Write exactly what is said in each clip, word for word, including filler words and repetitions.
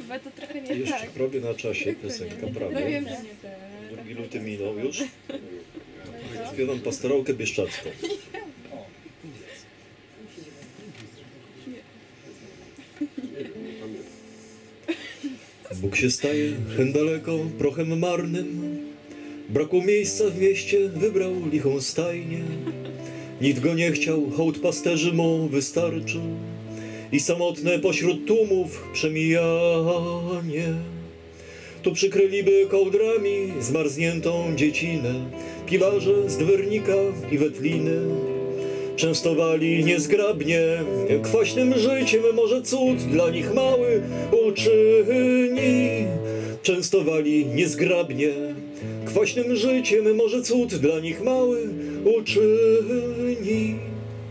Chyba to trochę nie Jeszcze tak. prawie na czasie piosenka, prawda? No wiem, że nie tak. Drugi luty minął już. Śpiewam pastorałkę bieszczacką. Bóg się staje hen daleko, prochem marnym. Brakło miejsca w mieście, wybrał lichą stajnię. Nikt go nie chciał, hołd pasterzy mu wystarczył. I samotne pośród tłumów przemijanie. Tu przykryliby kołdrami zmarzniętą dziecinę. Pilarze z Dwernika i Wetliny częstowali niezgrabnie kwaśnym życiem, może cud dla nich mały uczyni. Częstowali niezgrabnie kwaśnym życiem, może cud dla nich mały uczyni.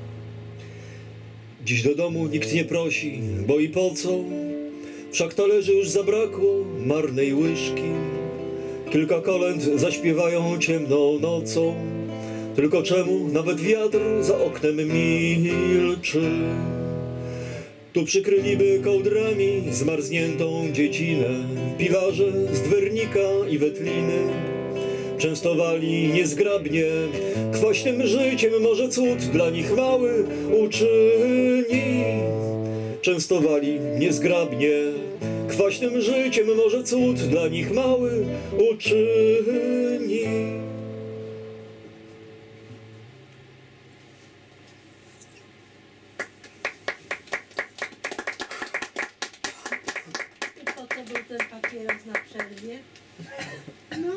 Dziś do domu nikt nie prosi, bo i po co? Wszak talerzy już zabrakło marnej łyżki. Kilka kolęd zaśpiewają ciemną nocą. Tylko czemu nawet wiatr za oknem milczy? Tu przykryliby kołdrami zmarzniętą dziecinę. Pilarze z Dwernika i Wetliny częstowali niezgrabnie kwaśnym życiem, może cud dla nich mały uczyni. Częstowali niezgrabnie kwaśnym życiem, może cud dla nich mały uczyni. I po co był ten papieros na przerwie? No.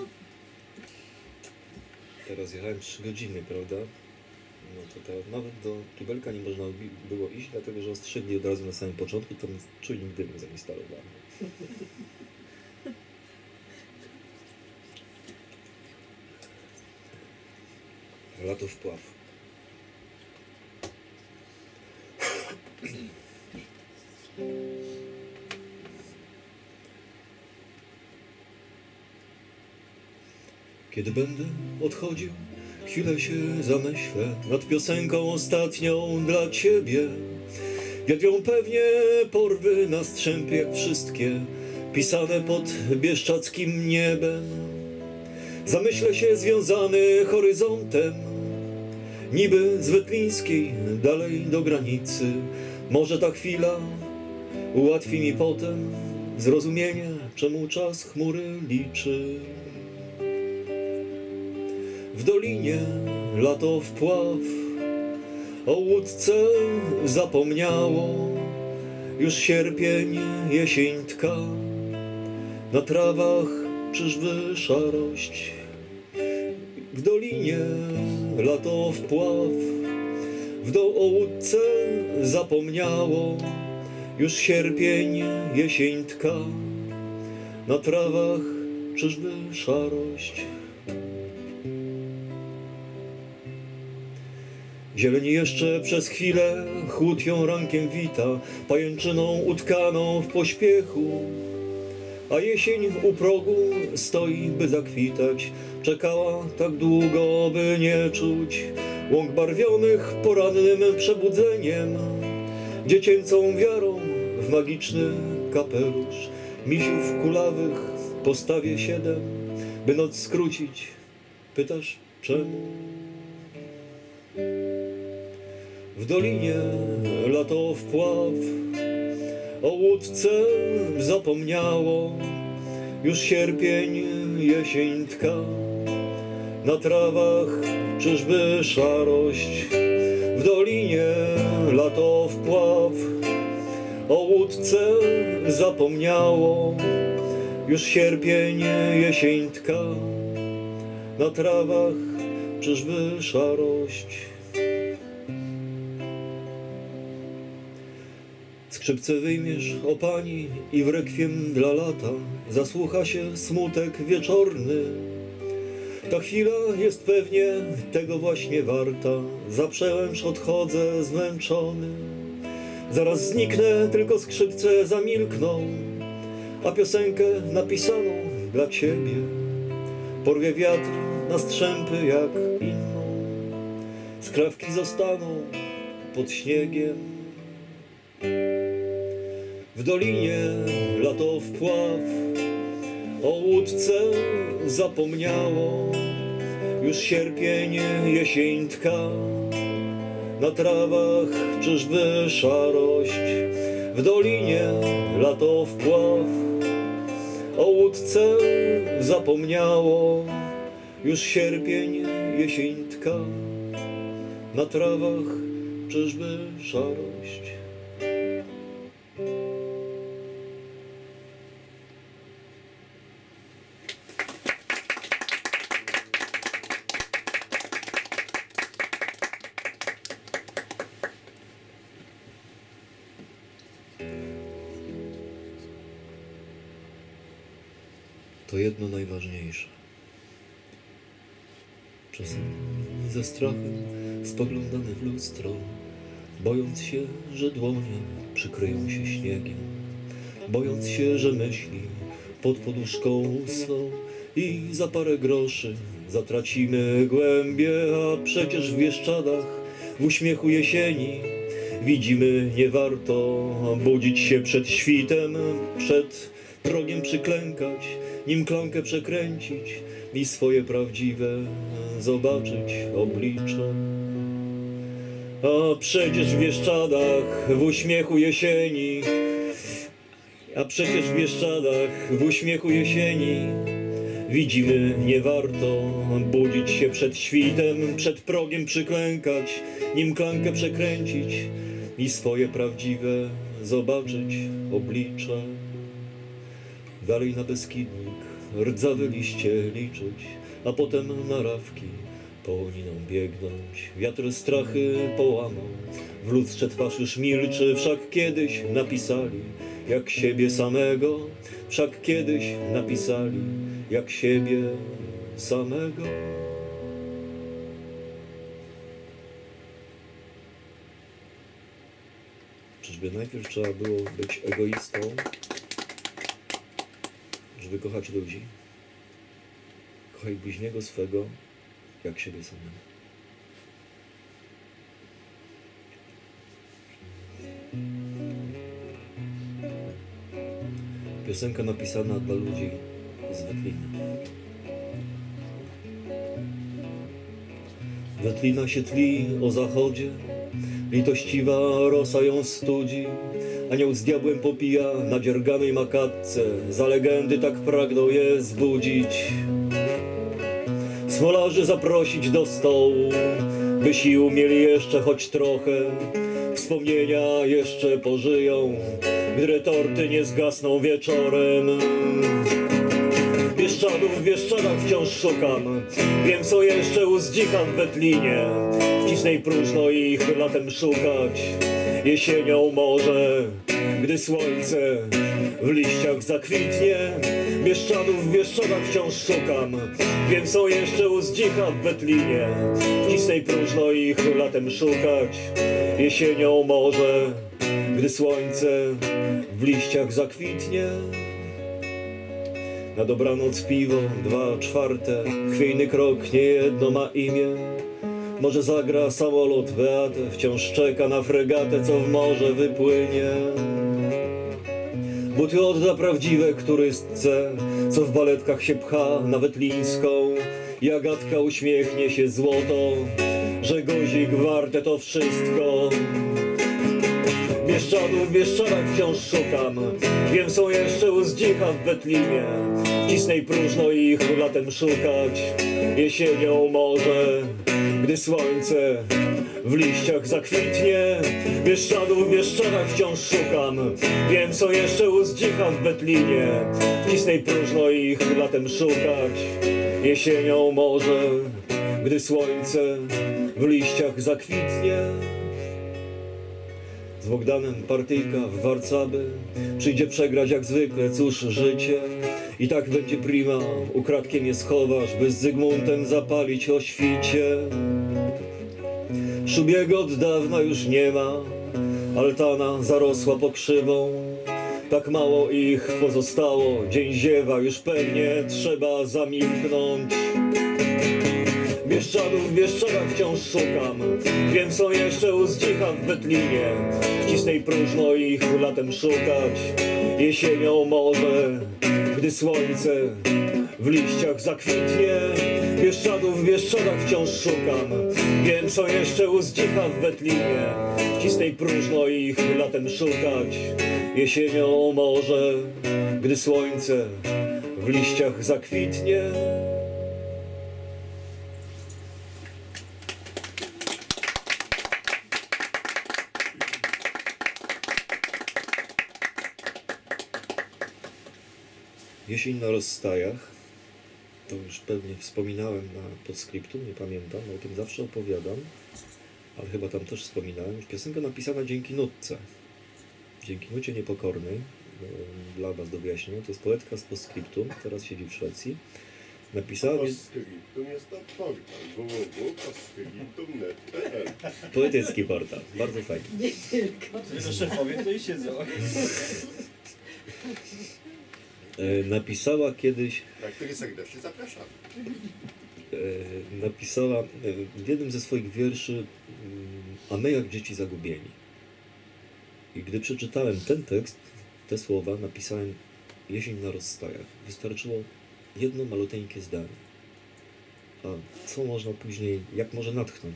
Teraz jechałem trzy godziny, prawda? No to ta, nawet do kibelka nie można było iść, dlatego że ostrzegli od razu na samym początku, tam czujnik dymu zainstalowany. Lato wpław. Kiedy będę odchodził, chwilę się zamyślę nad piosenką ostatnią dla ciebie. Wiatr ją pewnie porwy na strzępie jak wszystkie, pisane pod bieszczackim niebem. Zamyślę się związany horyzontem, niby z Wetlińskiej dalej do granicy. Może ta chwila ułatwi mi potem zrozumienie, czemu czas chmury liczy. W dolinie lato wpław, o łódce zapomniało. Już sierpień, jesień tka, na trawach czyżby szarość. W dolinie lato wpław, w do o łódce zapomniało. Już sierpień, jesień tka, na trawach czyżby szarość. Zieleń jeszcze przez chwilę chłód ją rankiem wita, pajęczyną utkaną w pośpiechu. A jesień u progu stoi, by zakwitać. Czekała tak długo, by nie czuć łąk barwionych porannym przebudzeniem. Dziecięcą wiarą w magiczny kapelusz misiów kulawych postawię siedem, by noc skrócić. Pytasz czemu? W dolinie lato wpław, o łódce zapomniało. Już sierpień, jesień tka, na trawach czyżby szarość. W dolinie lato wpław, o łódce zapomniało. Już sierpień, jesień tka, na trawach czyżby szarość. Skrzypce wyjmiesz, o pani, i w rekwiem dla lata zasłucha się smutek wieczorny. Ta chwila jest pewnie tego właśnie warta. Za przełęcz odchodzę zmęczony. Zaraz zniknę, tylko skrzypce zamilkną, a piosenkę napisaną dla ciebie porwie wiatr na strzępy jak inną. Skrawki zostaną pod śniegiem. W dolinie lato wpław, o łódce zapomniało. Już sierpień, jesień tka, na trawach czyżby szarość. W dolinie lato wpław, o łódce zapomniało. Już sierpień, jesień tka, na trawach czyżby szarość. To jedno najważniejsze. Czasem ze strachem spoglądamy w lustro, bojąc się, że dłonie przykryją się śniegiem, bojąc się, że myśli pod poduszką usną i za parę groszy zatracimy głębie, a przecież w Bieszczadach, w uśmiechu jesieni widzimy, nie warto budzić się przed świtem, przed progiem przyklękać, nim klamkę przekręcić i swoje prawdziwe zobaczyć oblicze. A przecież w Bieszczadach, w uśmiechu jesieni, a przecież w Bieszczadach, w uśmiechu jesieni widzimy, nie warto budzić się przed świtem, przed progiem przyklękać, nim klamkę przekręcić i swoje prawdziwe zobaczyć oblicze. Dalej na Beskidnik rdzawe liście liczyć, a potem na rawki po niną biegnąć. Wiatr strachy połamał, w lustrze twarz już milczy, wszak kiedyś napisali jak siebie samego, wszak kiedyś napisali jak siebie samego. Czyżby najpierw trzeba było być egoistą, żeby kochać ludzi? Kochaj bliźniego swego jak siebie samego. Piosenka napisana dla ludzi z Wetliny. Wetlina się tli o zachodzie, litościwa rosa ją studzi. Anioł z diabłem popija na dzierganej makatce, za legendy tak pragnął je zbudzić. Smolarzy zaprosić do stołu, by sił mieli jeszcze choć trochę. Wspomnienia jeszcze pożyją, gdy retorty nie zgasną wieczorem. Bieszczadów w Bieszczadach wciąż szukam, wiem co jeszcze u zdzicha w Wetlinie. Wcisnej próżno ich latem szukać, jesienią może, gdy słońce w liściach zakwitnie. Bieszczadów w Bieszczadach wciąż szukam, wiem co jeszcze u zdzicha w Wetlinie. Wcisnej próżno ich latem szukać, jesienią może, gdy słońce w liściach zakwitnie. Na dobranoc piwo, dwa czwarte, chwiejny krok, niejedno ma imię. Może zagra samolot Beatę, wciąż czeka na fregatę, co w morze wypłynie. Buty odda prawdziwe turystce, co w baletkach się pcha na wetlińską. I Agatka uśmiechnie się złoto, że guzik warte to wszystko. Bieszczadów w Bieszczadach wciąż szukam, wiem są jeszcze u zdzicha w Wetlinie. Wcisnej próżno ich latem szukać, jesienią może, gdy słońce w liściach zakwitnie. Bieszczadów w Bieszczadach wciąż szukam, wiem co jeszcze u zdzicha w Wetlinie. Wcisnej próżno ich latem szukać, jesienią może, gdy słońce w liściach zakwitnie. Z Bogdanem partyjka w Warcaby przyjdzie przegrać jak zwykle, cóż życie. I tak będzie prima, ukradkiem je schowasz, by z Zygmuntem zapalić o świcie. Szubiego od dawna już nie ma, altana zarosła pokrzywą. Tak mało ich pozostało, dzień ziewa, już pewnie trzeba zamilknąć. Bieszczadów w Bieszczadach wciąż szukam. Wiem, są jeszcze u Zdzicha w Betlinie. Wcisnej próżno ich latem szukać. Jesienią może, gdy słońce w liściach zakwitnie. Bieszczadów w Bieszczadach wciąż szukam. Wiem, są jeszcze u Zdzicha w Betlinie. Wcisnej próżno ich latem szukać. Jesienią może, gdy słońce w liściach zakwitnie. Jesień na rozstajach, to już pewnie wspominałem na podskryptum, nie pamiętam, o tym zawsze opowiadam, ale chyba tam też wspominałem. Piosenka napisana dzięki nutce, dzięki nucie Niepokornej, dla was do wyjaśnienia. To jest poetka z podskryptum, teraz siedzi w Szwecji. Napisała... Podskryptum jest to portal w w w kropka podskryptum kropka net kropka p l. Poetycki portal, bardzo fajny. Nie tylko. To szefowie tutaj siedzą. E, napisała kiedyś... Na który serdecznie zapraszam. E, napisała e, w jednym ze swoich wierszy mm, a my jak dzieci zagubieni. I gdy przeczytałem ten tekst, te słowa, napisałem jesień na rozstajach. Wystarczyło jedno maluteńkie zdanie. A co można później, jak może natchnąć?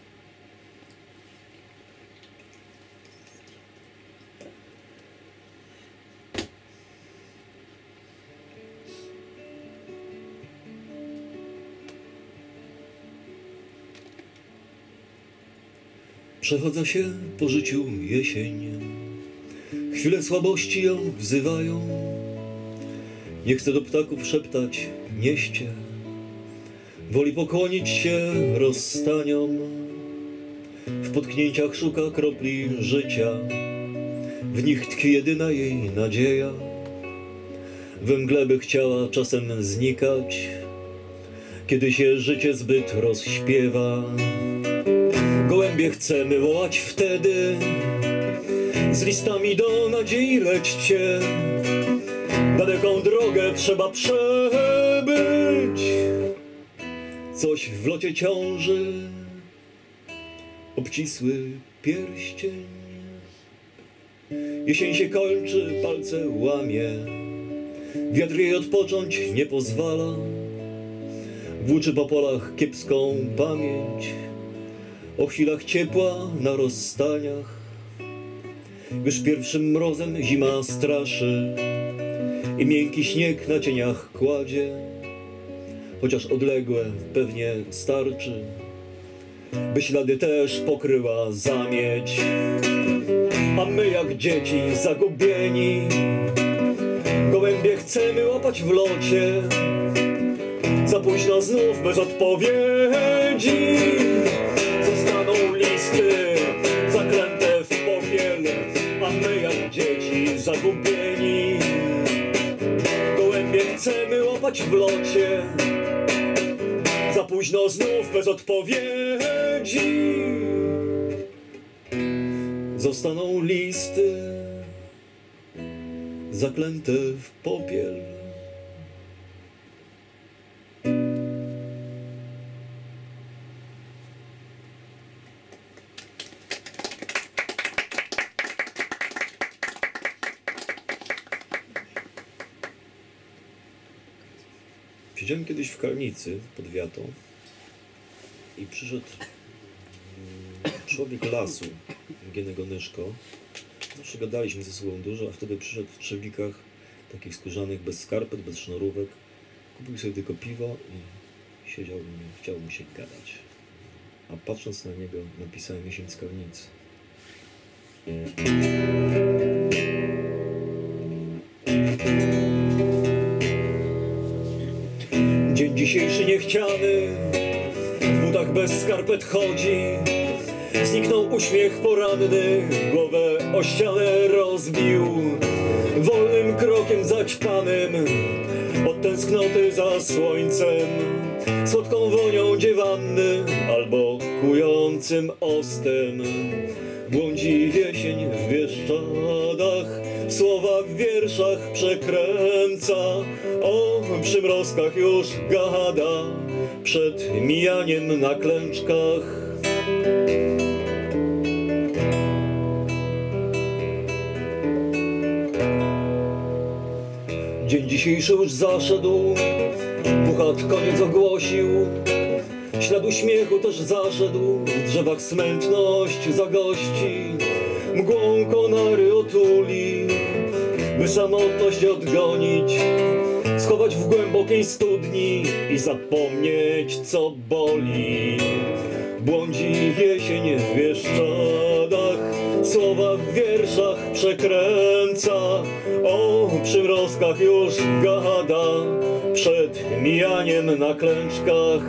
Przechodza się po życiu jesień, chwile słabości ją wzywają. Nie chce do ptaków szeptać nieście, woli pokłonić się rozstaniom. W potknięciach szuka kropli życia, w nich tkwi jedyna jej nadzieja. We mgle by chciała czasem znikać, kiedy się życie zbyt rozśpiewa. Gołębie chcemy wołać wtedy, z listami do nadziei lećcie. Daleką drogę trzeba przebyć, coś w locie ciąży, obcisły pierścień. Jesień się kończy, palce łamie, wiatr jej odpocząć nie pozwala. Włóczy po polach kiepską pamięć o chwilach ciepła na rozstaniach. Już pierwszym mrozem zima straszy i miękki śnieg na cieniach kładzie. Chociaż odległe pewnie starczy, by ślady też pokryła zamieć. A my jak dzieci zagubieni, gołębie chcemy łapać w locie. Za późno znów bez odpowiedzi zostaną listy zaklęte w popiel. A my jak dzieci zagubieni, gołębie chcemy łapać w locie. Za późno znów bez odpowiedzi zostaną listy zaklęte w popiel. Siedziałem kiedyś w kałnicy pod wiatą i przyszedł człowiek lasu, Gienego Nyszko. Zawsze gadaliśmy ze sobą dużo, a wtedy przyszedł w trzewikach takich skórzanych, bez skarpet, bez sznurówek. Kupił sobie tylko piwo i siedział i chciał mu się gadać. A patrząc na niego, napisałem jesień z kałnicy. Dzień dzisiejszy niechciany, w butach bez skarpet chodzi. Zniknął uśmiech poranny, głowę o ścianę rozbił. Wolnym krokiem zaćpanym, od tęsknoty za słońcem, słodką wonią dziewanny albo kującym ostem. Błądzi jesień w Bieszczadach, w słowach, w wierszach przekręca. O przymrozkach już gada, przed mijaniem na klęczkach. Dzień dzisiejszy już zaszedł, Puchat koniec ogłosił. Śladu śmiechu też zaszedł, w drzewach smętność zagości. Mgłą konary otuli, by samotność odgonić, schować w głębokiej studni i zapomnieć, co boli. Błądzi jesień w Bieszczadach, słowa w wierszach przekręca, o przymrozkach już gada, przed mijaniem na klęczkach.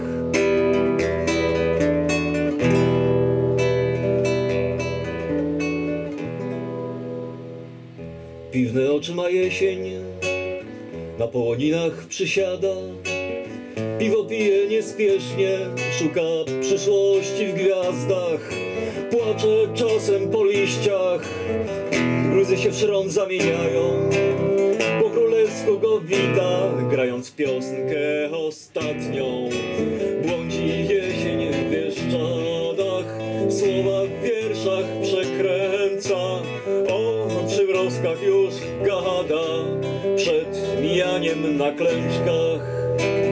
Piwne oczy ma jesień, na połoninach przysiada. Piwo pije niespiesznie, szuka przyszłości w gwiazdach. Płacze czasem po liściach, łzy się w szron zamieniają. Po królewsku go wita, grając piosenkę ostatnią. Błądzi jesień w Bieszczadach, słowa w wierszach przekręca, o przymrozkach już gada, przed mijaniem na klęczkach.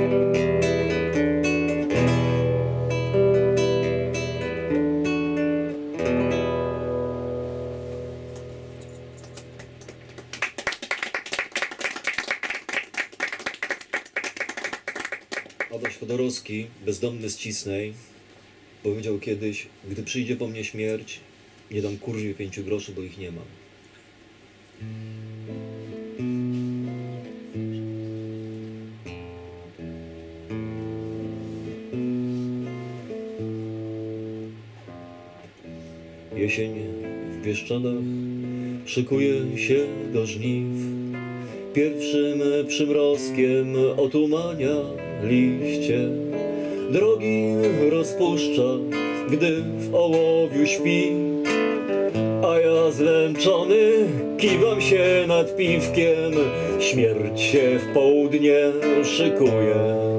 Adaś Chodorowski, bezdomny z Cisnej, powiedział kiedyś: gdy przyjdzie po mnie śmierć, nie dam kurwie pięciu groszy, bo ich nie mam. Jesień w Bieszczadach szykuje się do żniw. Pierwszym przymrozkiem otumania liście. Drogi rozpuszcza, gdy w ołowiu śpi, a ja zmęczony kiwam się nad piwkiem. Śmierć się w południe szykuje,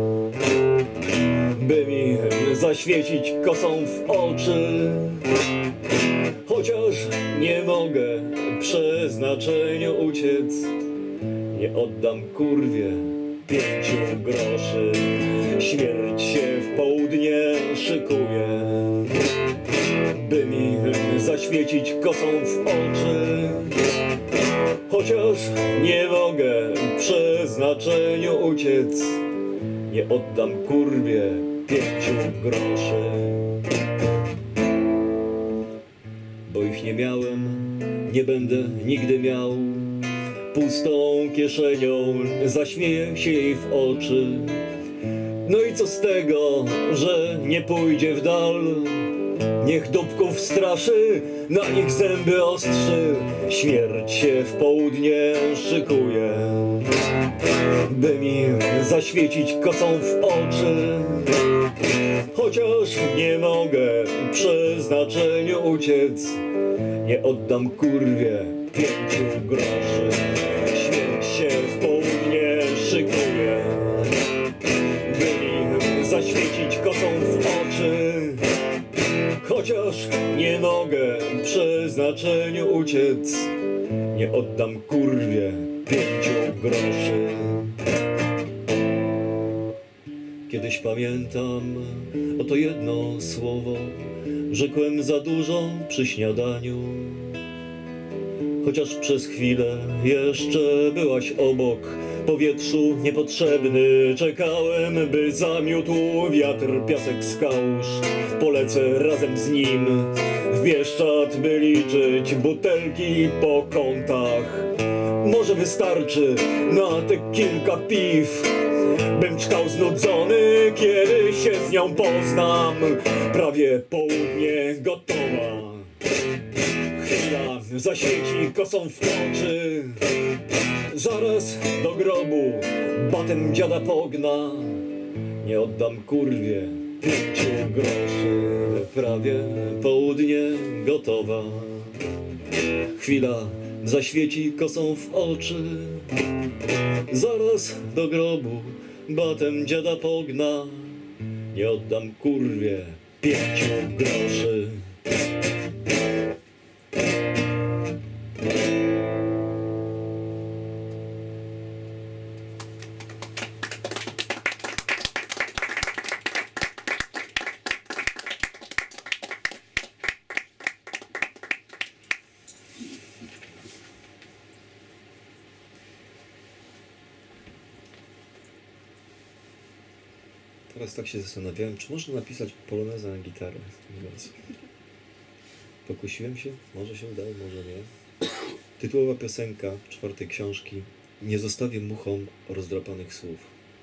by mi zaświecić kosą w oczy. Chociaż nie mogę przeznaczeniu uciec, nie oddam kurwie pięciu groszy. Śmierć się w południe szykuje, by mi zaświecić kosą w oczy. Chociaż nie mogę przeznaczeniu uciec, nie oddam kurwie pięciu groszy. Bo ich nie miałem, nie będę nigdy miał. Pustą kieszenią zaśmieję się jej w oczy. No i co z tego, że nie pójdzie w dal? Niech dupków straszy, na nich zęby ostrzy. Śmierć się w południe szykuje, by mi zaświecić kosą w oczy. Chociaż nie mogę przeznaczeniu uciec, nie oddam kurwie pięciu groszy. Śmierć się w południe szykuje, by mi zaświecić kosą w oczy. Chociaż nie mogę przeznaczeniu uciec, nie oddam kurwie pięciu groszy. Kiedyś pamiętam, oto jedno słowo rzekłem za dużo przy śniadaniu. Chociaż przez chwilę jeszcze byłaś obok, powietrzu niepotrzebny czekałem, by zamiótł wiatr piasek z kałuż. Polecę razem z nim w Bieszczad, by liczyć butelki po kątach. Może wystarczy na te kilka piw, bym czkał znudzony, kiedy się z nią poznam. Prawie południe gotowa, chwila zaświeci kosą w oczy. Zaraz do grobu batem dziada pogna, nie oddam kurwie pięciu groszy. Prawie południe gotowa, chwila zaświeci kosą w oczy. Zaraz do grobu batem dziada pogna, nie oddam kurwie pięciu groszy. Teraz tak się zastanawiałem, czy można napisać polonezę na gitarę. Pokusiłem się, może się udało, może nie. Tytułowa piosenka czwartej książki. Nie zostawię muchom rozdrapanych słów.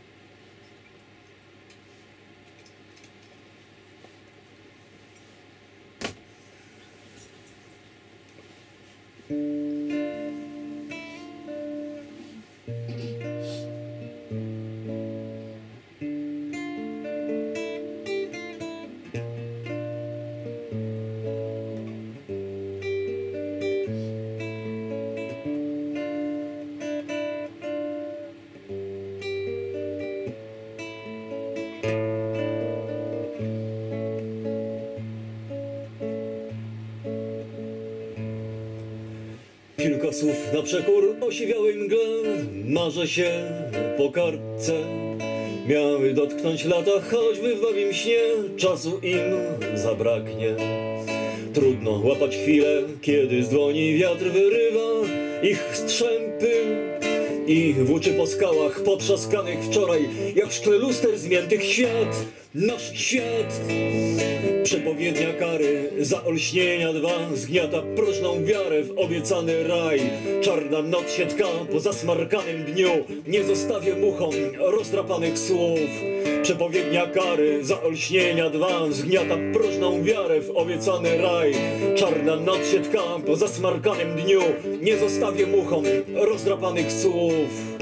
Kilka słów na przekór osiwiałej mgle, marzę się po kartce. Miały dotknąć lata, choćby w bawim śnie, czasu im zabraknie. Trudno łapać chwilę, kiedy z dłoni wiatr wyrywa ich strzępy i włóczy po skałach potrzaskanych wczoraj, jak w szkle luster zmiętych świat, nasz świat. Przepowiednia kary za olśnienia dwa zgniata próżną wiarę w obiecany raj. Czarna noc się tka po zasmarkanym dniu, nie zostawię muchom rozdrapanych słów. Przepowiednia kary za olśnienia dwa zgniata próżną wiarę w obiecany raj. Czarna noc się tka po zasmarkanym dniu, nie zostawię muchom rozdrapanych słów.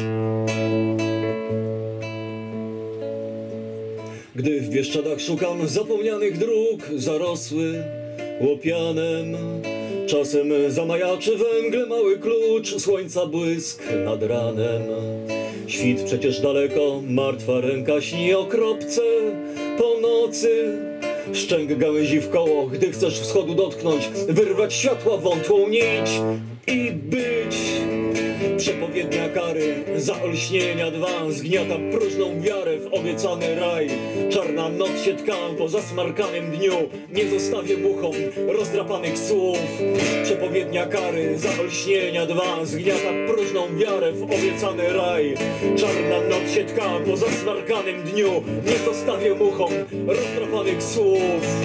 Gdy w Bieszczadach szukam zapomnianych dróg, zarosły łopianem, czasem zamajaczy we mgle mały klucz, słońca błysk nad ranem. Świt przecież daleko, martwa ręka śni o kropce po nocy. Szczęk gałęzi w koło, gdy chcesz wschodu dotknąć, wyrwać światła wątłą nić i być. Przepowiednia kary za olśnienia dwa zgniata próżną wiarę w obiecany raj. Czarna noc się tka po zasmarkanym dniu, nie zostawię muchom rozdrapanych słów. Przepowiednia kary za olśnienia dwa zgniata próżną wiarę w obiecany raj. Czarna noc się tka po zasmarkanym dniu, nie zostawię muchom rozdrapanych słów.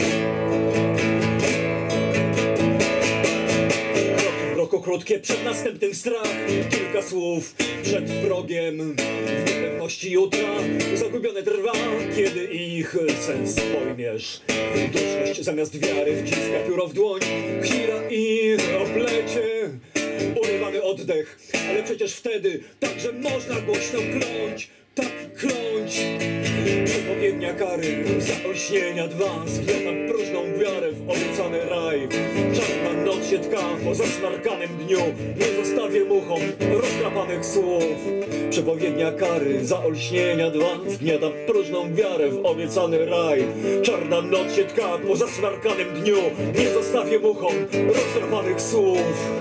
Krótkie przed następnym strach, kilka słów przed progiem. W niepewności jutra zagubione trwa, kiedy ich sens pojmiesz. Duszność zamiast wiary wciska pióro w dłoń, chwila i oplecie. Urywany oddech, ale przecież wtedy także można głośno kląć, tak kląć. Przepowiednia kary za olśnienia dwa zgniata próżną wiarę w obiecany raj. Czarna noc się tka po zasmarkanym dniu, nie zostawię muchom rozdrapanych słów. Przepowiednia kary za olśnienia dwa zgniata próżną wiarę w obiecany raj. Czarna noc się tka po zasmarkanym dniu, nie zostawię muchom rozdrapanych słów.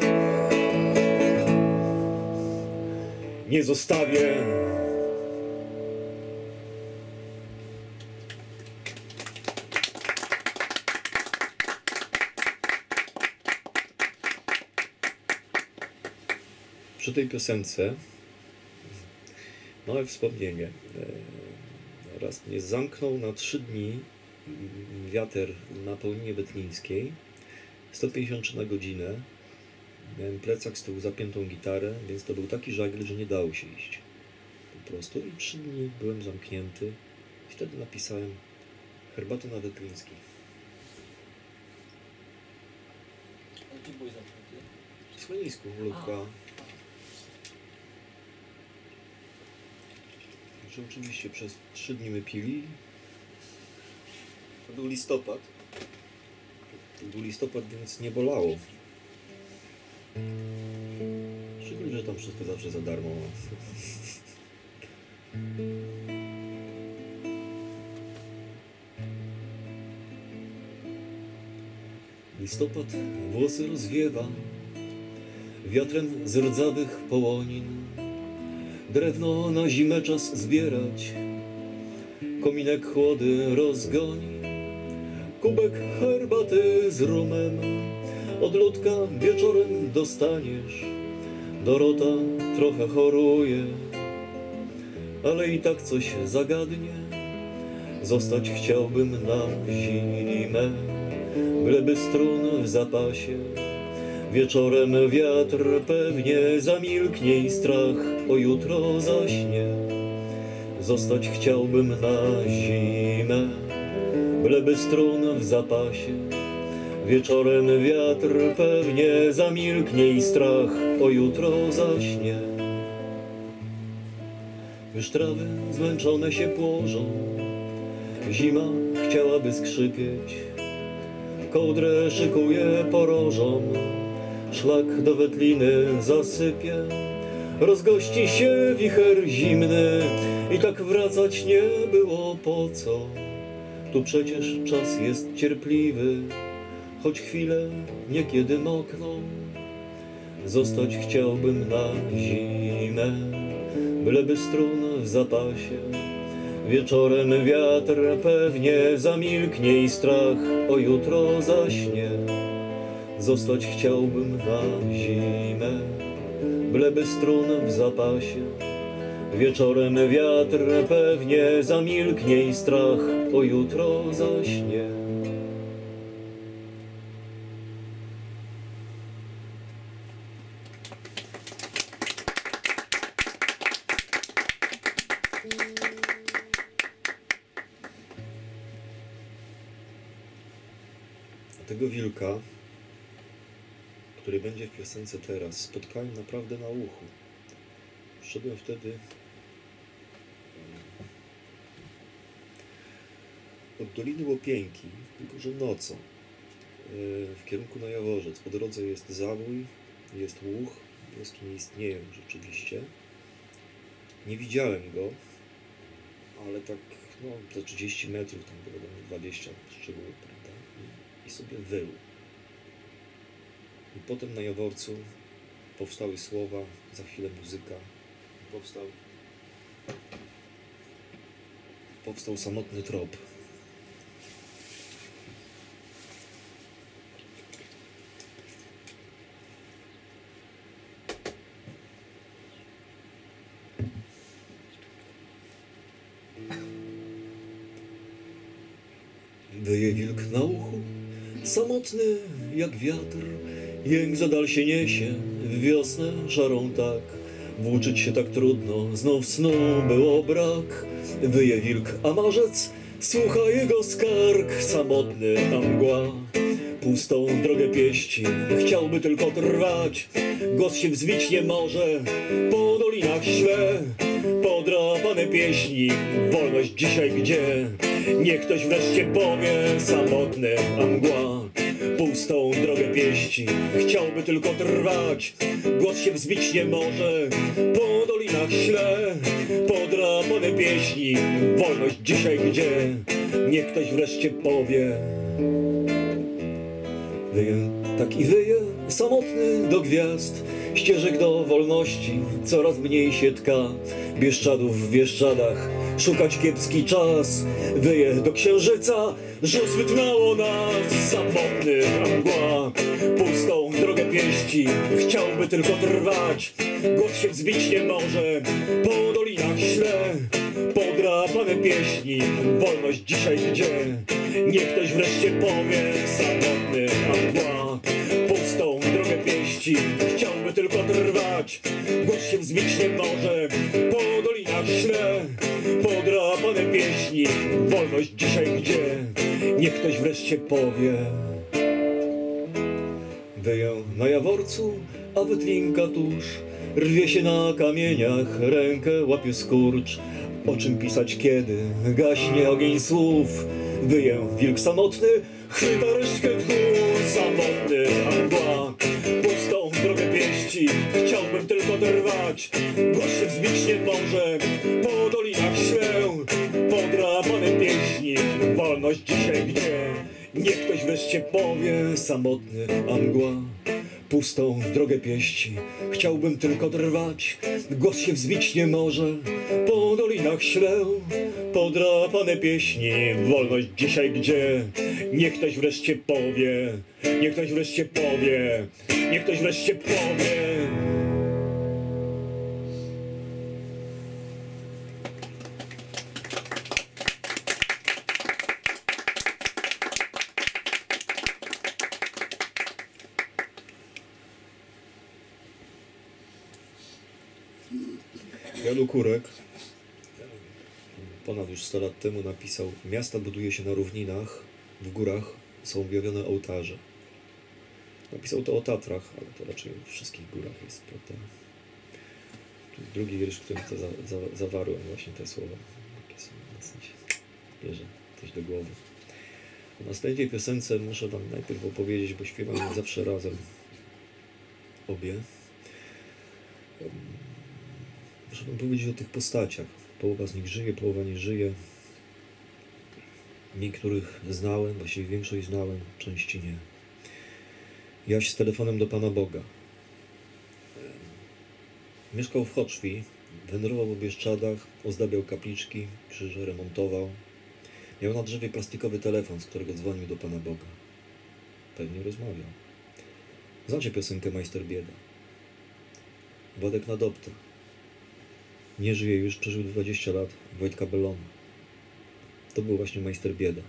Nie zostawię. Przy tej piosence małe wspomnienie. Raz mnie zamknął na trzy dni wiatr na Paulinie Wetlińskiej, sto pięćdziesiąt trzy na godzinę. Miałem plecak z tyłu, zapiętą gitarę, więc to był taki żagiel, że nie dało się iść. Po prostu i trzy dni byłem zamknięty. I wtedy napisałem Herbatę na Wetlińskiej. Gdzie byłeś zamknięty? W schronisku, Ludka. Że oczywiście przez trzy dni my pili. To był listopad. To był listopad, więc nie bolało. Szczególnie, że tam wszystko zawsze za darmo. Listopad włosy rozwiewa wiatrem z rdzawych połonin. Drewno na zimę czas zbierać, kominek chłody rozgoni. Kubek herbaty z rumem od Ludka wieczorem dostaniesz. Dorota trochę choruje, ale i tak coś zagadnie. Zostać chciałbym na zimę, byleby strun w zapasie. Wieczorem wiatr pewnie zamilknie i strach o jutro zaśnie. Zostać chciałbym na zimę, byleby strun w zapasie. Wieczorem wiatr pewnie zamilknie i strach o jutro zaśnie. Już trawy zmęczone się płożą, zima chciałaby skrzypieć. Kołdrę szykuje porożą, szlak do wetliny zasypie. Rozgości się wicher zimny i tak wracać nie było po co. Tu przecież czas jest cierpliwy, choć chwilę niekiedy mokną. Zostać chciałbym na zimę, byleby strun w zapasie. Wieczorem wiatr pewnie zamilknie i strach o jutro zaśnie. Zostać chciałbym na zimę, byleby strun w zapasie. Wieczorem wiatr pewnie zamilknie i strach o jutro zaśnie. Tego wilka, który będzie w piosence teraz, spotkałem naprawdę na uchu. Szedłem wtedy od Doliny Łopieńki, tylko że nocą, w kierunku na Jaworzec. Po drodze jest zawój, jest łuch, wioski nie istnieją rzeczywiście. Nie widziałem go, ale tak no, za trzydzieści metrów, tam było do mnie dwadzieścia szczegółów, prawda? I sobie wył. I potem na Jaworcu powstały słowa, za chwilę muzyka. Powstał, powstał samotny trop. Wyje wilk na uchu, samotny jak wiatr, jęk za dal się niesie, w wiosnę szarą tak. Włóczyć się tak trudno, znów snu było brak. Wyje wilk, a marzec słucha jego skarg. Samotny, a mgła pustą drogę pieści, chciałby tylko trwać. Głos się wzbić nie może, po dolinach śle podrapane pieśni. Wolność dzisiaj gdzie? Niech ktoś wreszcie powie. Samotny, a mgła pustą drogę pieści, chciałby tylko trwać. Głos się wzbić nie może, po dolinach śle podrapane pieśni. Wolność dzisiaj gdzie? Niech ktoś wreszcie powie. Wyje, tak i wyje, samotny do gwiazd. Ścieżek do wolności coraz mniej się tka. Bieszczadów w Bieszczadach szukać kiepski czas. Wyje do księżyca, że zwytnało nas. Samotny, a mgła pustą drogę pieści, chciałby tylko trwać. Głos się wzbić nie może, po dolinach śle podrapane pieśni. Wolność dzisiaj gdzie? Niech ktoś wreszcie powie. Samotny, a mgła pustą drogę pieści, chciałby tylko trwać. Głos się wzbić nie może, po dolinach śle podrapane pieśni. Wolność dzisiaj gdzie? Niech ktoś wreszcie powie. Wyję na Jaworcu, a wetlinka tuż rwie się na kamieniach, rękę łapie skurcz. O czym pisać kiedy gaśnie ogień słów? Wyję wilk samotny, chwyta resztkę tchu. Samotny, a mgła pustą drogę pieści, chciałbym tylko trwać. Głos się wzbić nie może, po dolinach ślę podrapane pieśni. Wolność dzisiaj gdzie? Niech ktoś wreszcie powie, samotny, a mgła pustą drogę pieści. Chciałbym tylko trwać, głos się wzbić nie może. Po dolinach ślę podrapane pieśni. Wolność dzisiaj gdzie? Niech ktoś wreszcie powie, niech ktoś wreszcie powie, niech ktoś wreszcie powie. Janu Kurek ponad już sto lat temu napisał: miasta buduje się na równinach, w górach są objawione ołtarze. Napisał to o Tatrach, ale to raczej w wszystkich górach jest, prawda? To jest drugi wiersz, w którym to za, za, zawarłem właśnie te słowa. Takie są dosyć, bierze coś do głowy. O następnej piosence muszę wam najpierw opowiedzieć, bo śpiewam zawsze razem. Obie. Muszę wam powiedzieć o tych postaciach. Połowa z nich żyje, połowa nie żyje. Niektórych znałem, właściwie większość znałem, części nie. Jaś z telefonem do Pana Boga. Mieszkał w Choczwi, wędrował po Bieszczadach, ozdabiał kapliczki, krzyże remontował. Miał na drzewie plastikowy telefon, z którego dzwonił do Pana Boga. Pewnie rozmawiał. Znacie piosenkę Majster Bieda. Władek na dopta. Nie żyje już, przeżył dwadzieścia lat, Wojtka Bellona. To był właśnie Majster Bieda.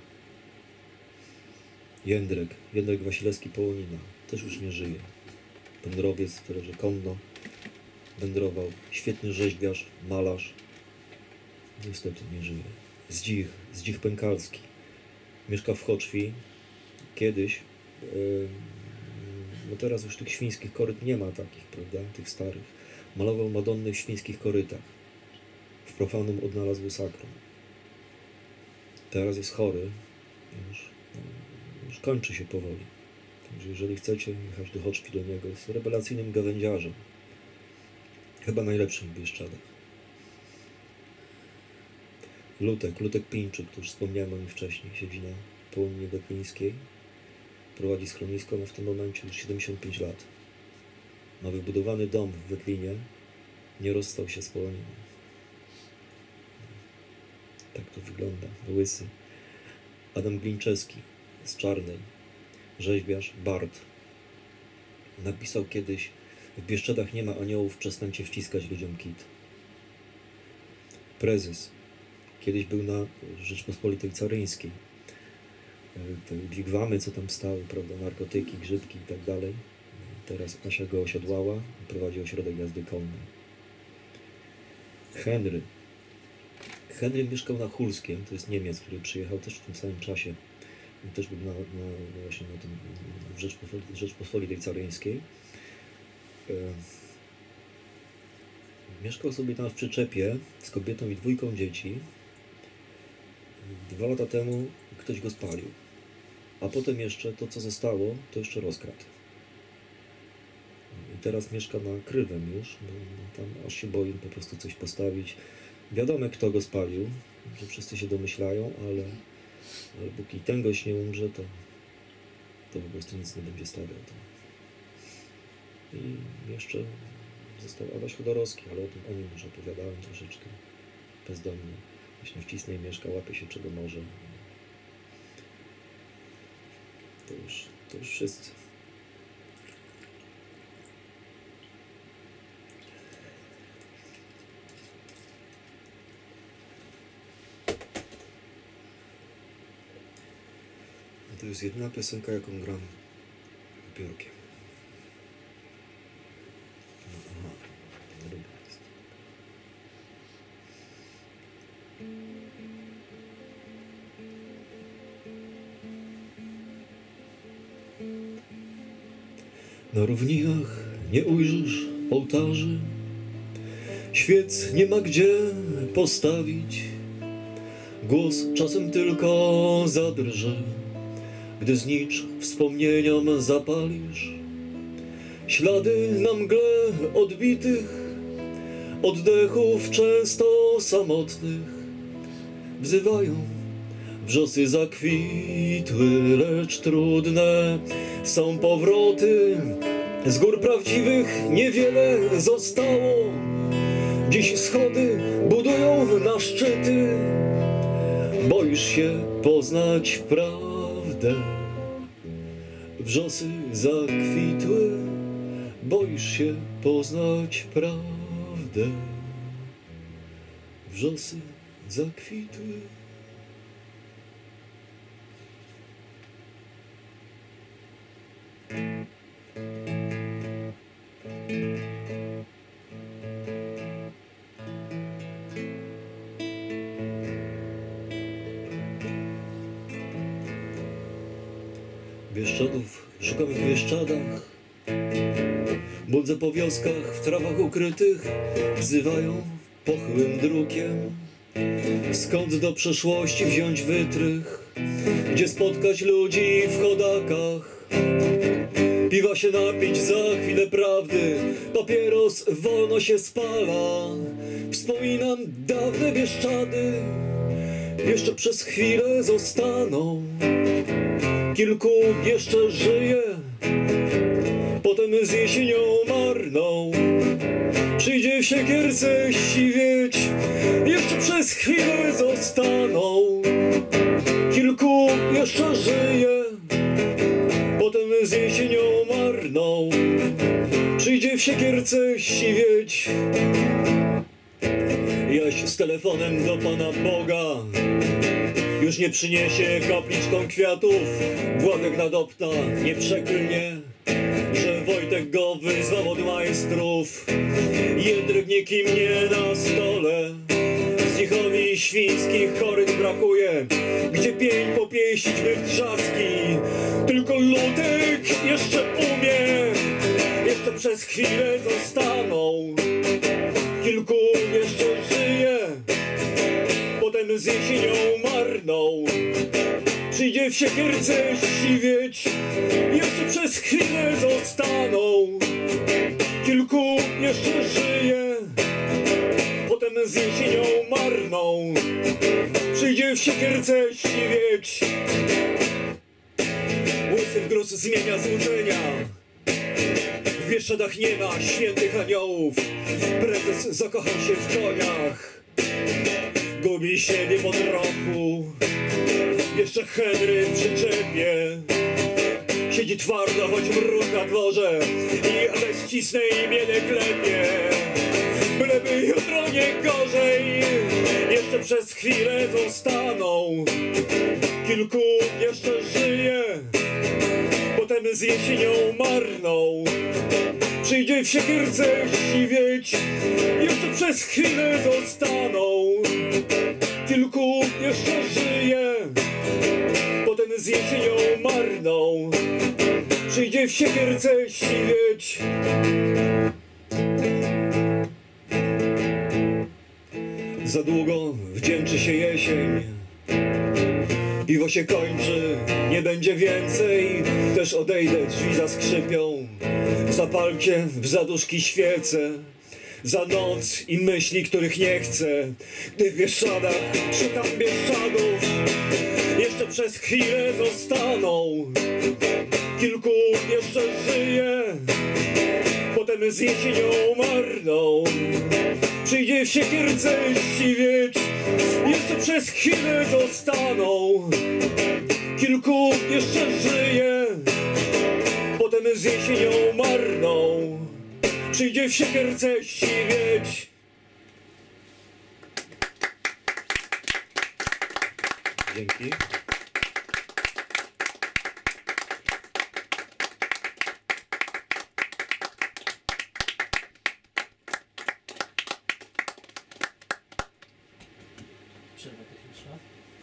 Jędrek, Jędrek Wasilewski Połonina, też już nie żyje. Wędrowiec, który konno wędrował, świetny rzeźbiarz, malarz. Niestety nie żyje. Zdzich, Zdzich Pękalski. Mieszka w Choczwi. Kiedyś, yy, no teraz już tych świńskich koryt nie ma takich, prawda, tych starych. Malował Madonny w świńskich korytach. W profanum odnalazł sakrum. Teraz jest chory. Już, no, już kończy się powoli. Także jeżeli chcecie jechać do Choczwi do niego, jest rewelacyjnym gawędziarzem. Chyba najlepszym w Bieszczadach. Lutek, Lutek Pińczyk, który już wspomniałem o nim wcześniej, siedzi na Połoninie Wetlińskiej. Prowadzi schronisko, ma w tym momencie już siedemdziesiąt pięć lat. Ma wybudowany dom w Wetlinie, nie rozstał się z Połoniną. Tak to wygląda, łysy. Adam Glinczewski z Czarnej, rzeźbiarz, bard. Napisał kiedyś: w Bieszczadach nie ma aniołów, przestańcie wciskać ludziom kit. Prezes. Kiedyś był na Rzeczpospolitej Caryńskiej. Te wigwamy, co tam stały, prawda, narkotyki, grzybki i tak dalej. Teraz Asia go osiodłała i prowadzi ośrodek jazdy konnej. Henry. Henry mieszkał na Hulskiem, to jest Niemiec, który przyjechał też w tym samym czasie. Też był na, na, właśnie na tym, w Rzeczpospolitej, Rzeczpospolitej Caryńskiej. E, mieszkał sobie tam w przyczepie z kobietą i dwójką dzieci. Dwa lata temu ktoś go spalił. A potem jeszcze to, co zostało, to jeszcze rozkradł. I teraz mieszka na Krywem już, bo tam aż się boi po prostu coś postawić. Wiadomo, kto go spalił, że wszyscy się domyślają, ale, ale póki ten gość nie umrze, to, to po prostu nic nie będzie stawiał. To. I jeszcze został Adaś Chodorowski, ale o tym o nim już opowiadałem troszeczkę. Bezdomny. Właśnie w Cisnej mieszka, łapie się czego może. To już, to już wszyscy. To jest jedyna piosenka, jaką gram biurkiem. No, aha, druga jest. Na równinach nie ujrzysz ołtarzy, świec nie ma gdzie postawić, głos czasem tylko zadrży, gdy znicz wspomnieniom zapalisz. Ślady na mgle odbitych oddechów często samotnych wzywają Wrzosy zakwitły, lecz trudne są powroty. Z gór prawdziwych niewiele zostało. Dziś schody budują na szczyty. Boisz się poznać prawdę. Wrzosy zakwitły, boisz się poznać prawdę. Wrzosy zakwitły. Bieszczadów szukam w Bieszczadach. Błądzę po wioskach, w trawach ukrytych. Wzywają pochyłym drukiem. Skąd do przeszłości wziąć wytrych? Gdzie spotkać ludzi w chodakach? Piwa się napić za chwilę prawdy. Papieros wolno się spala. Wspominam dawne Bieszczady. Jeszcze przez chwilę zostaną. Kilku jeszcze żyje, potem z jesienią marną przyjdzie w siekierce siwieć. Jeszcze przez chwilę zostaną. Kilku jeszcze żyje, potem z jesienią marną przyjdzie w siekierce siwieć. Jaś z telefonem do Pana Boga już nie przyniesie kapliczką kwiatów. Władek nadopta nie przeklnie, że Wojtek go wyzwał od majstrów. Jędryk nie kimnie na stole. Zdzichowi świńskich koryt brakuje. Gdzie pień popieścić by w trzaski. Tylko Ludek jeszcze umie. Jeszcze przez chwilę zostaną. Kilku jeszcze żyje, potem z jesienią marną przyjdzie w siekierce siwieć. Jeszcze przez chwilę zostaną. Kilku jeszcze żyje, potem z jesienią marną przyjdzie w siekierce siwieć. Łysy w gruz zmienia złudzenia. W Bieszczadach nie ma świętych aniołów. Prezes zakochał się w koniach. Gubi siebie po trochu. Jeszcze Henry w przyczepie. Siedzi twardo, choć mróz na dworze. I ale ścisnę i mnie nie klepie. Byleby jutro nie gorzej. Jeszcze przez chwilę zostaną. Kilku jeszcze żyje, potem z jesienią marną przyjdzie w siekierce siwieć. Jeszcze przez chwilę zostaną. Kilku jeszcze żyje, potem z jesienią marną przyjdzie w siekierce siwieć. Za długo wdzięczy się jesień. Piwo się kończy, nie będzie więcej. Też odejdę, drzwi zaskrzypią. Zapalcie w zaduszki świece. Za noc i myśli, których nie chcę. Gdy w Bieszczadach szukam Bieszczadów. Jeszcze przez chwilę zostaną. Kilku jeszcze żyje, potem z jesienią marną przyjdzie w siekierce siwieć. Jeszcze przez chwilę zostaną. Kilku jeszcze żyje, potem z jesienią marną przyjdzie w siekierce siwieć. Dzięki. Przerwa techniczna.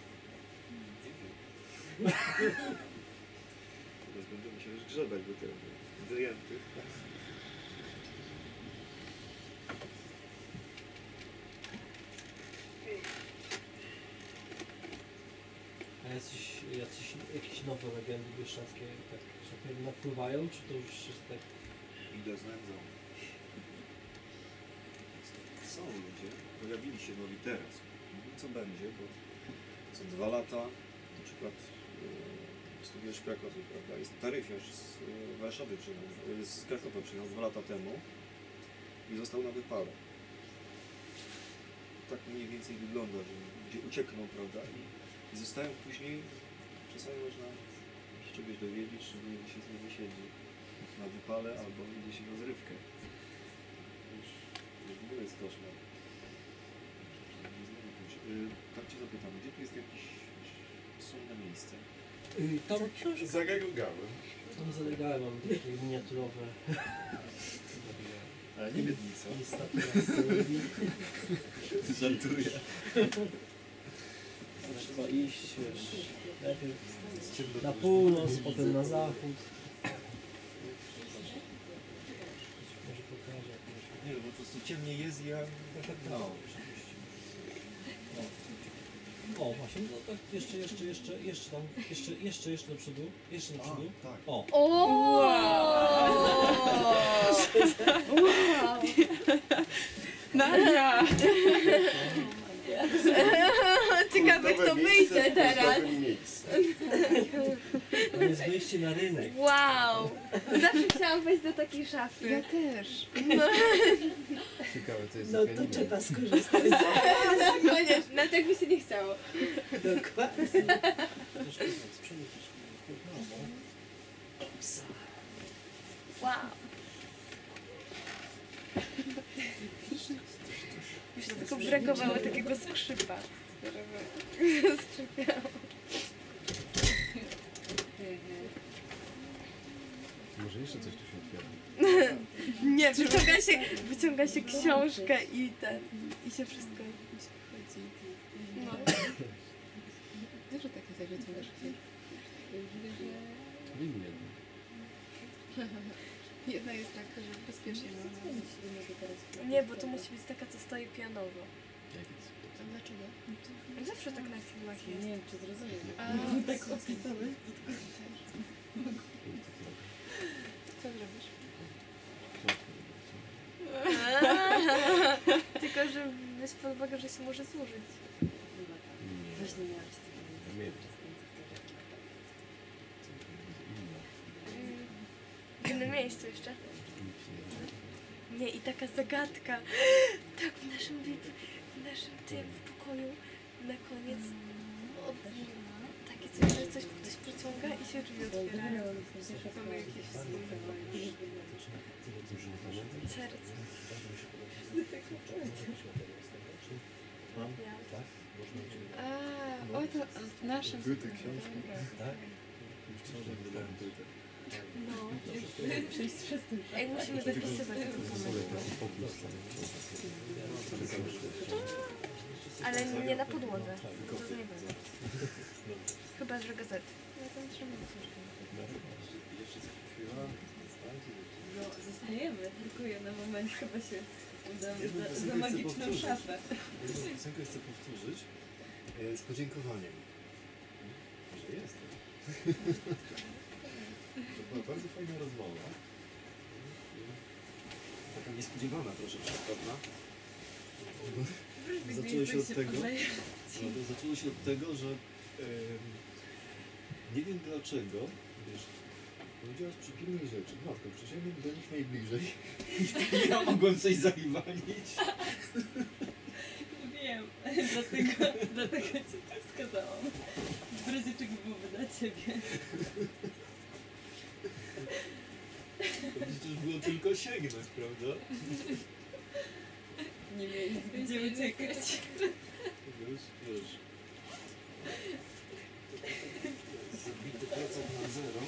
Teraz będziemy się już grzebać do tego. Wyjętych. A jacyś, jacyś, jakieś nowe legendy bieszczadzkie tak, że tak powiem, napływają, czy to już jest tak? Idę z nędzą. Są ludzie, pojawili się nowi teraz. Co będzie, bo co dwa lata przykład yy, studiujesz w Krakowie, prawda? Jest taryfiarz z yy, Warszawy przyjechał, yy, z Krakowa przyjechał dwa lata temu i został na wypale. Tak mniej więcej wygląda, że gdzie uciekną, prawda? I, i zostają później, czasami można się czegoś dowiedzieć, szczególnie gdy się z nimi siedzi na wypale albo idzie się na zrywkę. Już, już w ogóle jest koszmar. Yy, tak cię zapytam, gdzie tu jest jakieś słynne miejsce? Y, Tam, Za Gagogałem. tam zalegałem, mam takie miniaturowe Ale nie Miednica. niestety. Żartuję. Trzeba iść, wiesz, najpierw na północ, potem na zachód. Może pokażę jakąś. Nie, bo po prostu ciemniej jest i ja... No. O, właśnie, no tak, jeszcze, jeszcze, jeszcze, jeszcze tam, jeszcze, jeszcze, jeszcze do przodu, jeszcze do przodu. tak. O, O! Wow! Nadia! Ciekawe kto wyjdzie teraz. to jest wyjście na rynek. Wow! Zawsze chciałam wejść do takiej szafy. Ja też. Ciekawe, co jest No za to pianino. trzeba skorzystać. Koniecznie, nawet jakby się nie chciało. Dokładnie. Troszkę tak, z przodu troszkę. Wow! Mi się tylko brakowało takiego skrzypa, którego skrzypiało. Może jeszcze coś tu się otwiera. Nie, wyciąga się, wyciąga się książkę i ten, i się wszystko... No. Wiesz, że takie coś wyciągasz się? Winien. Jedna jest taka, że bezpiecznie ma. Nie, bo to musi być taka, co stoi pionowo. A dlaczego? Zawsze tak na filmach jest. Nie wiem, czy zrozumiem. A, Tak opisane. Co zrobisz? Tylko, że weź pod uwagę, że się może zużyć. Właśnie miałaś Nie. W innym miejscu jeszcze. Nie, i taka zagadka. Tak, w naszym V I P, w naszym tym, w pokoju, na koniec. O, takie coś, że coś ktoś pociąga i się drzwi otwierają. Mamy jakieś serce. A, o to w naszym... Były te książki. Tak? Książek wydałem były te. No. Ej, musimy zapisywać. Ale nie na podłodze. To nie będzie. Chyba, że gazety. Ja tam trzymam książkę. Jeszcze coś chwila. No, zostajemy, tylko ja na moment chyba się udam Jedną za, piosenkę za chcę magiczną powtórzyć. szafę. Jedną piosenkę chcę powtórzyć e, z podziękowaniem. Że jestem. To była bardzo fajna rozmowa. Taka niespodziewana troszeczkę, prawda? Zaczęło się od tego, no to zaczęło się od tego, że em, nie wiem dlaczego, wiesz, powiedziałaś przy pilnej rzeczy, matko, przysięgłem do nich najbliżej i ja mogłem coś zaiwanić. Wiem, dlatego, dlatego ci tak wskazałam. W razie czego byłoby dla ciebie. To przecież było tylko sięgnąć, prawda? Nie mieli gdzie uciekać. Wiesz, wiesz. Zabity procent na zero.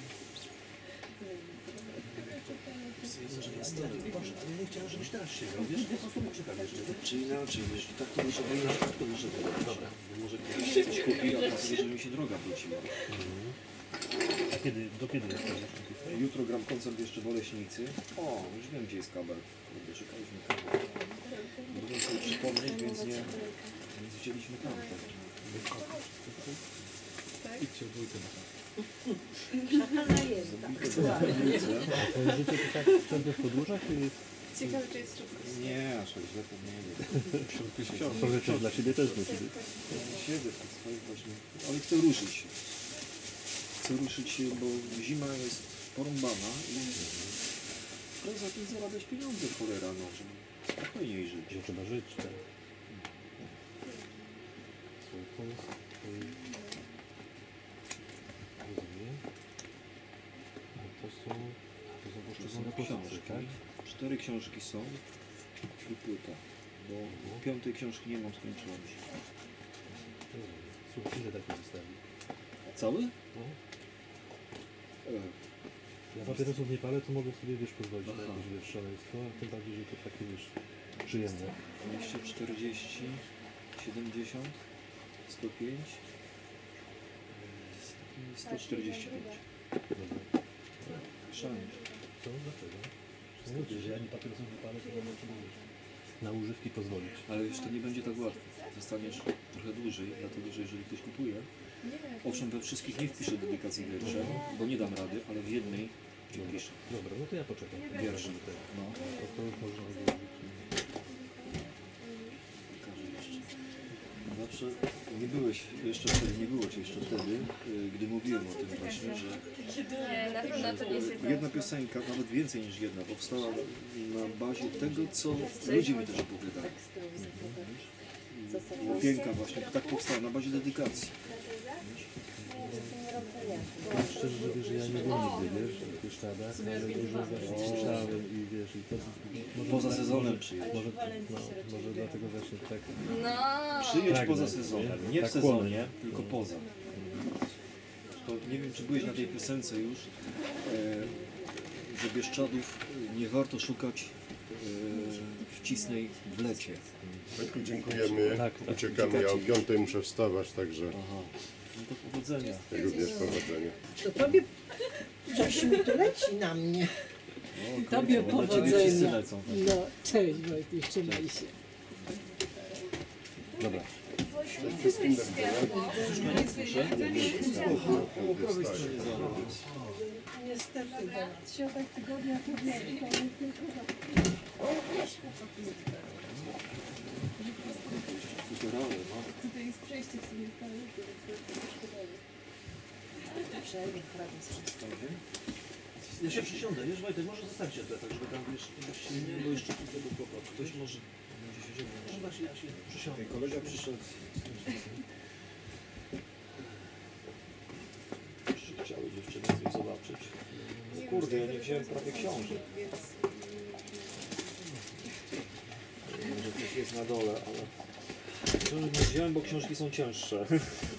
Stwierdzę, że jest to. Boże, ale ja nie chciałem, żebyś teraz siedział, wiesz? Po prostu poczekam jeszcze. Czy inaczej, wiesz, tak to muszę wyjść, tak to muszę wyjść. Dobra, bo może ktoś się coś kupi, a to sobie, żeby mi się droga wróciła. A kiedy, do kiedy jest to? Jutro gram koncert jeszcze w Oleśnicy. O, już wiem, gdzie jest kabel. Kurde, szukaliśmy kabel. Mogłem sobie przypomnieć, więc nie, więc wzięliśmy kabel. Idźcie w dwójkę na to. Szafa najęta. Zabite do piwnicy. A to życie to tak w ciągłych podróżach, czy Ciekawe, czy jest szybko. Nie, aż tak źle to nie jest. Może coś dla siebie też musi być. Siedzę w tych swoich właśnie, ale chcę ruszyć się. Chcę ruszyć się, bo zima jest porąbana i poza tym zarabiać pieniądze, cholera, no, żeby spokojniej żyć. Że trzeba żyć, tak. Swój puls, swój... Rozumiem. A to są... To są poszczególne pozycje, tak? Cztery książki są i płyta, bo piątej książki nie mam skończonej. Rozumiem. Słuchaj, ile takich wystawi? Cały? No. E, Ja papierosów nie palę, to mogę sobie, wiesz, pozwolić na Aha. jakieś, wiesz, szaleństwo, a tym bardziej, że to takie, wiesz, przyjemne. dwieście czterdzieści, siedemdziesiąt, sto pięć, i sto czterdzieści pięć. Dobra. Szalenie. Co? Dlaczego? No wiesz, że ja nie papierosów nie palę, to będę trzeba, wiesz, na używki pozwolić. Ale wiesz, to nie będzie tak łatwo. Zostaniesz trochę dłużej, dlatego że jeżeli ktoś kupuje, owszem, we wszystkich nie wpiszę dedykacji wierszem, bo nie dam rady, ale w jednej wpiszę. Dobra, no to ja poczekam. Wiersze. No, To, to już można odłożyć. pokażę jeszcze. Znaczy, nie byłeś jeszcze wtedy, nie było cię jeszcze wtedy, y, gdy mówiłem o tym właśnie, że Nie, na pewno to nie jest jedna. jedna piosenka, nawet więcej niż jedna, powstała na bazie tego, co ludzie mi też opowiadali. Łopienka właśnie tak powstała na bazie dedykacji. Szczerze, że wiesz, że ja nie byłem nigdy, wiesz, w Bieszczadach, ale dużo właśnie słyszałem i wiesz, i to... Może Poza tak, sezonem może- przyjedź. Może, no, może dlatego właśnie tak... No. Przyjedź Tak, poza tak, sezonem, nie? nie w Tak sezonie, kłamie. tylko poza. To nie wiem, czy byłeś na tej piosence już, e, że Bieszczadów nie warto szukać e, w Cisnej w lecie. Wojtku, dziękujemy. Tak, tak. Uciekamy, ja o piątej muszę wstawać, także Aha, no to powodzenia. również powodzenia. To tobie, Żasiu, to leci na mnie. O, Tobie kurczę, na ciebie powodzenia. wszyscy lecą. No, cześć Wojtek, trzymaj się. Dobra. Przede wszystkim do widzenia. Po prawej stronie załóż. Niestety, bo środek tygodnia to wiem, to nie tylko Futerale, no. Tutaj jest przejście w sumie stale, które Ja się przysiądę, wiesz Wojtek, może zostańcie tutaj, tak żeby tam, wiesz, nie, nie było jeszcze tego kłopotu. Ktoś może będzie siedział, No właśnie, ja się przysiądę. kolega przyszedł. Jeszcze chciały dziewczyny coś zobaczyć. Kurde, ja nie wziąłem prawie książek. Może coś jest na dole, ale... Książek nie wziąłem, bo książki są cięższe.